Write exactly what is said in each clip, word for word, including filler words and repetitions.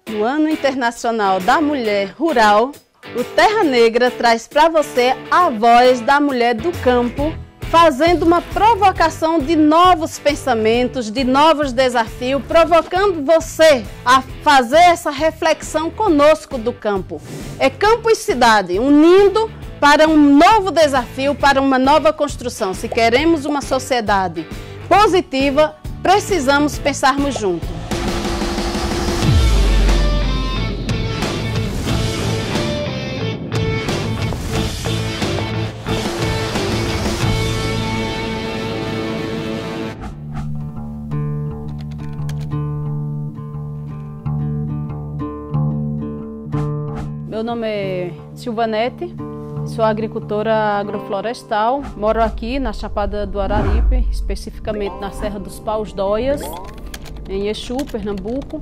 No Ano Internacional da Mulher Rural, o Terra Negra traz para você a voz da mulher do campo, fazendo uma provocação de novos pensamentos, de novos desafios, provocando você a fazer essa reflexão conosco do campo. É campo e cidade, unindo para um novo desafio, para uma nova construção. Se queremos uma sociedade positiva, precisamos pensarmos juntos. Meu nome é Silvanete, sou agricultora agroflorestal, moro aqui na Chapada do Araripe, especificamente na Serra dos Paus-Dóias, em Exu, Pernambuco.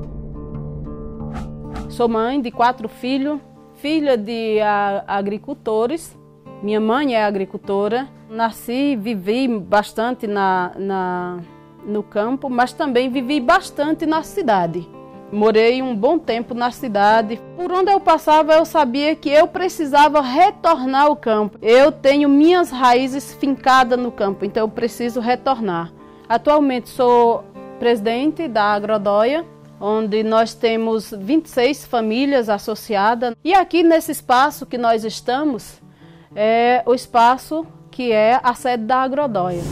Sou mãe de quatro filhos, filha de agricultores, minha mãe é agricultora. Nasci e vivi bastante na, na, no campo, mas também vivi bastante na cidade. Morei um bom tempo na cidade. Por onde eu passava, eu sabia que eu precisava retornar ao campo. Eu tenho minhas raízes fincadas no campo, então eu preciso retornar. Atualmente sou presidente da Agrodóia, onde nós temos vinte e seis famílias associadas. E aqui nesse espaço que nós estamos, é o espaço que é a sede da Agrodóia.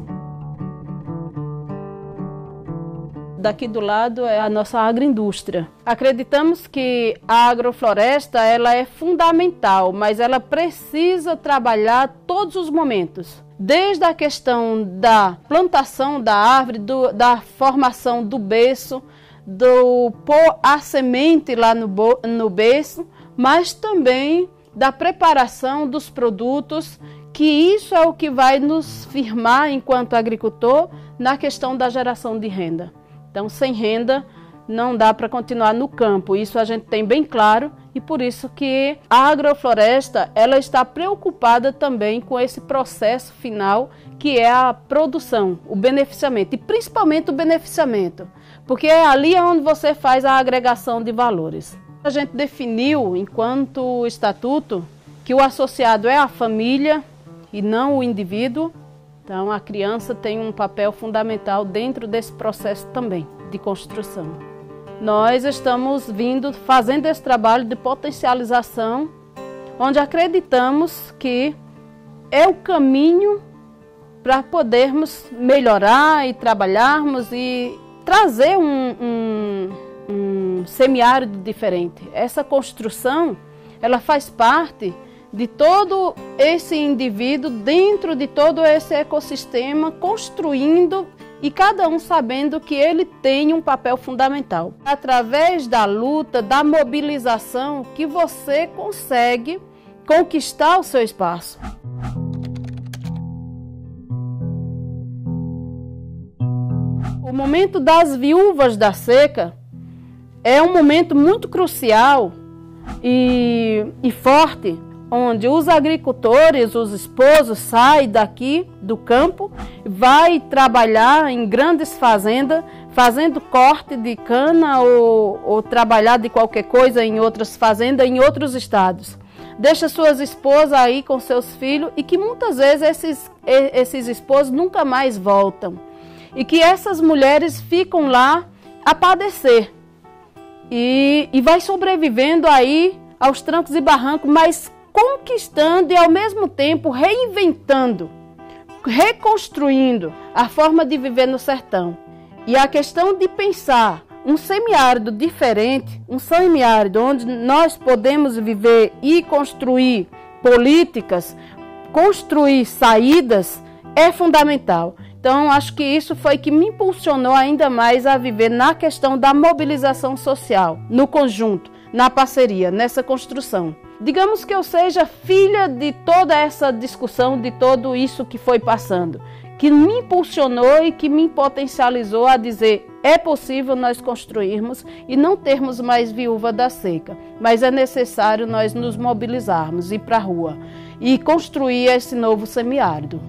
Daqui do lado é a nossa agroindústria. Acreditamos que a agrofloresta ela é fundamental, mas ela precisa trabalhar todos os momentos. Desde a questão da plantação da árvore, do, da formação do berço, do pôr a semente lá no, no berço, mas também da preparação dos produtos, que isso é o que vai nos firmar enquanto agricultor na questão da geração de renda. Então, sem renda, não dá para continuar no campo. Isso a gente tem bem claro e por isso que a agrofloresta ela está preocupada também com esse processo final, que é a produção, o beneficiamento, e principalmente o beneficiamento, porque é ali onde você faz a agregação de valores. A gente definiu, enquanto estatuto, que o associado é a família e não o indivíduo. Então, a criança tem um papel fundamental dentro desse processo também de construção. Nós estamos vindo fazendo esse trabalho de potencialização, onde acreditamos que é o caminho para podermos melhorar e trabalharmos e trazer um, um, um semiárido diferente. Essa construção, ela faz parte de todo esse indivíduo dentro de todo esse ecossistema, construindo e cada um sabendo que ele tem um papel fundamental. Através da luta, da mobilização, que você consegue conquistar o seu espaço. O momento das viúvas da seca é um momento muito crucial e, e forte, onde os agricultores, os esposos, saem daqui do campo, vai trabalhar em grandes fazendas, fazendo corte de cana ou, ou trabalhar de qualquer coisa em outras fazendas, em outros estados. Deixa suas esposas aí com seus filhos e que muitas vezes esses, esses esposos nunca mais voltam. E que essas mulheres ficam lá a padecer. E, e vai sobrevivendo aí aos trancos e barrancos, mas conquistando e ao mesmo tempo reinventando, reconstruindo a forma de viver no sertão. E a questão de pensar um semiárido diferente, um semiárido onde nós podemos viver e construir políticas, construir saídas, é fundamental. Então, acho que isso foi que me impulsionou ainda mais a viver na questão da mobilização social, no conjunto, na parceria, nessa construção. Digamos que eu seja filha de toda essa discussão, de tudo isso que foi passando, que me impulsionou e que me potencializou a dizer: é possível nós construirmos e não termos mais viúva da seca, mas é necessário nós nos mobilizarmos, ir para a rua e construir esse novo semiárido.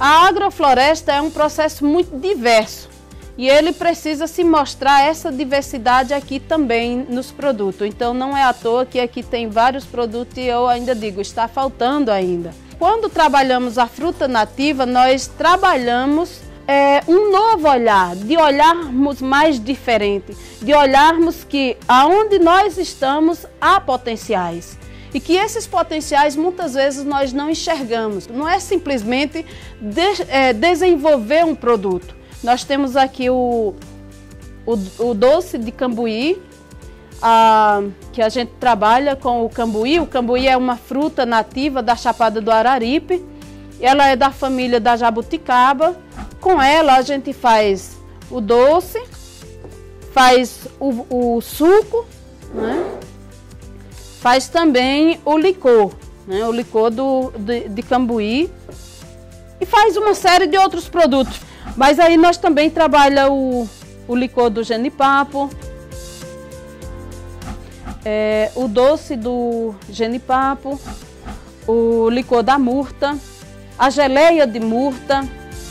A agrofloresta é um processo muito diverso e ele precisa se mostrar essa diversidade aqui também nos produtos. Então não é à toa que aqui tem vários produtos e eu ainda digo, está faltando ainda. Quando trabalhamos a fruta nativa, nós trabalhamos é, um novo olhar, de olharmos mais diferente, de olharmos que aonde nós estamos há potenciais. E que esses potenciais muitas vezes nós não enxergamos. Não é simplesmente de, é, desenvolver um produto. Nós temos aqui o, o, o doce de cambuí, a, que a gente trabalha com o cambuí. O cambuí é uma fruta nativa da Chapada do Araripe. Ela é da família da jabuticaba. Com ela a gente faz o doce, faz o, o suco, né? Faz também o licor, né? O licor do, de, de cambuí e faz uma série de outros produtos. Mas aí nós também trabalhamos o, o licor do genipapo, é, o doce do genipapo, o licor da murta, a geleia de murta,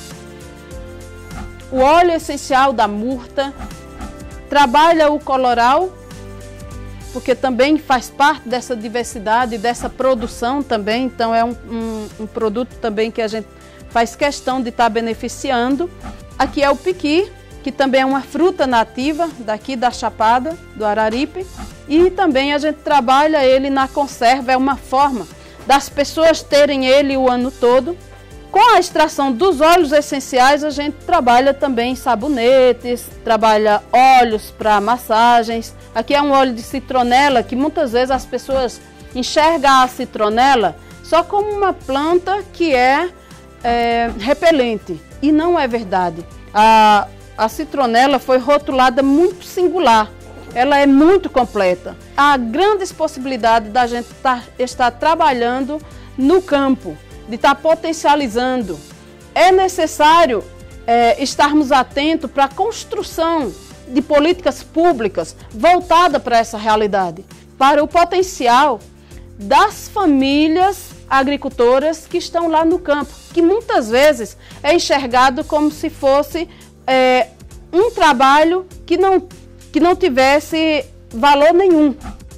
o óleo essencial da murta, trabalha o coloral, porque também faz parte dessa diversidade, dessa produção também, então é um, um, um produto também que a gente faz questão de estar beneficiando. Aqui é o piqui, que também é uma fruta nativa daqui da Chapada do Araripe, e também a gente trabalha ele na conserva, é uma forma das pessoas terem ele o ano todo. Com a extração dos óleos essenciais, a gente trabalha também sabonetes, trabalha óleos para massagens. Aqui é um óleo de citronela, que muitas vezes as pessoas enxergam a citronela só como uma planta que é, é repelente. E não é verdade. A, a citronela foi rotulada muito singular. Ela é muito completa. Há grandes possibilidades da gente tá, estar trabalhando no campo, de estar potencializando. É necessário é, estarmos atentos para a construção de políticas públicas voltadas para essa realidade, para o potencial das famílias agricultoras que estão lá no campo, que muitas vezes é enxergado como se fosse é, um trabalho que não, que não tivesse valor nenhum.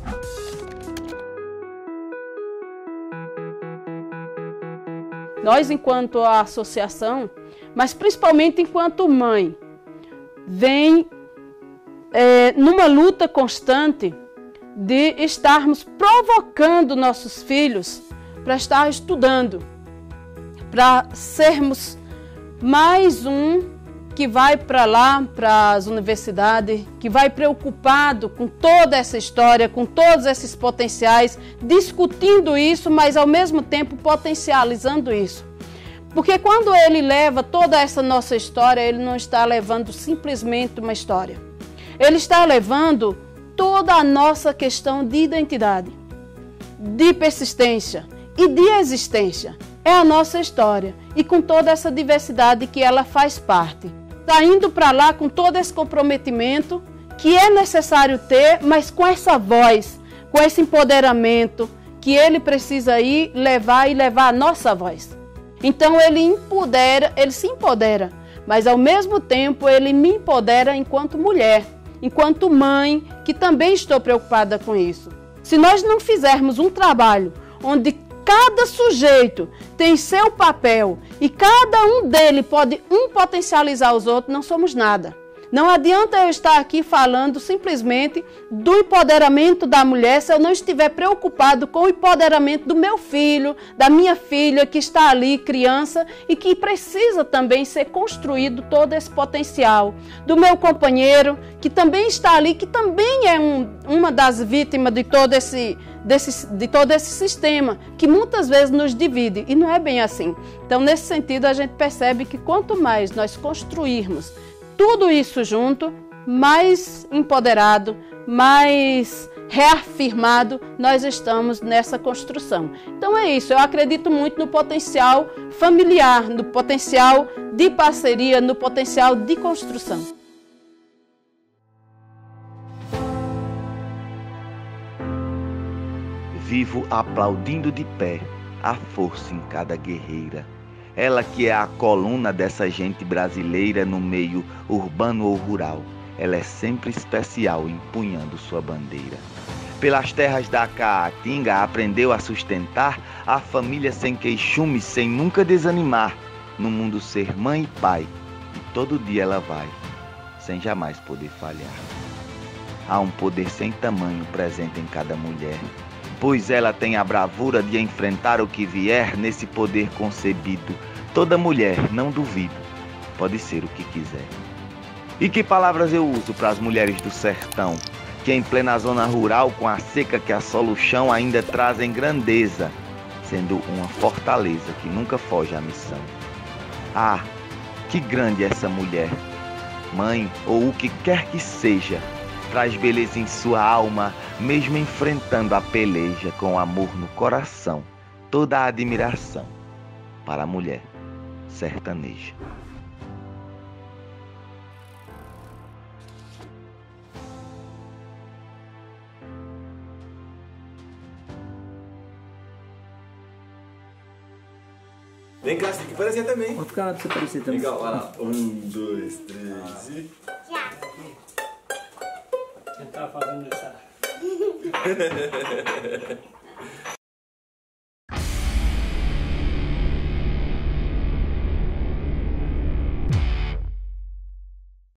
Nós, enquanto associação, mas principalmente enquanto mãe, vem é, numa luta constante de estarmos provocando nossos filhos para estar estudando, para sermos mais um que vai para lá, para as universidades, que vai preocupado com toda essa história, com todos esses potenciais, discutindo isso, mas ao mesmo tempo potencializando isso. Porque quando ele leva toda essa nossa história, ele não está levando simplesmente uma história. Ele está levando toda a nossa questão de identidade, de persistência e de existência. É a nossa história e com toda essa diversidade que ela faz parte. Está indo para lá com todo esse comprometimento que é necessário ter, mas com essa voz, com esse empoderamento que ele precisa ir levar e levar a nossa voz. Então ele empodera, ele se empodera, mas ao mesmo tempo ele me empodera enquanto mulher, enquanto mãe, que também estou preocupada com isso. Se nós não fizermos um trabalho onde cada sujeito tem seu papel e cada um dele pode um potencializar os outros, não somos nada. Não adianta eu estar aqui falando simplesmente do empoderamento da mulher se eu não estiver preocupado com o empoderamento do meu filho, da minha filha que está ali, criança, e que precisa também ser construído todo esse potencial. Do meu companheiro, que também está ali, que também é um, uma das vítimas de todo esse Desse, de todo esse sistema, que muitas vezes nos divide, e não é bem assim. Então, nesse sentido, a gente percebe que quanto mais nós construirmos tudo isso junto, mais empoderado, mais reafirmado nós estamos nessa construção. Então é isso, eu acredito muito no potencial familiar, no potencial de parceria, no potencial de construção. Vivo aplaudindo de pé a força em cada guerreira. Ela que é a coluna dessa gente brasileira no meio urbano ou rural. Ela é sempre especial, empunhando sua bandeira. Pelas terras da Caatinga aprendeu a sustentar a família sem queixume, sem nunca desanimar. No mundo ser mãe e pai, e todo dia ela vai, sem jamais poder falhar. Há um poder sem tamanho presente em cada mulher, pois ela tem a bravura de enfrentar o que vier. Nesse poder concebido, toda mulher, não duvido, pode ser o que quiser. E que palavras eu uso para as mulheres do sertão, que em plena zona rural, com a seca que assola o chão, ainda trazem grandeza, sendo uma fortaleza que nunca foge à missão. Ah, que grande é essa mulher, mãe ou o que quer que seja, traz beleza em sua alma, mesmo enfrentando a peleja, com amor no coração, toda a admiração para a mulher sertaneja. Vem cá, você tem que aparecer também. Vou ficar lá pra você aparecer também. Legal, vai lá. Um, dois, três e... Você tá fazendo essa...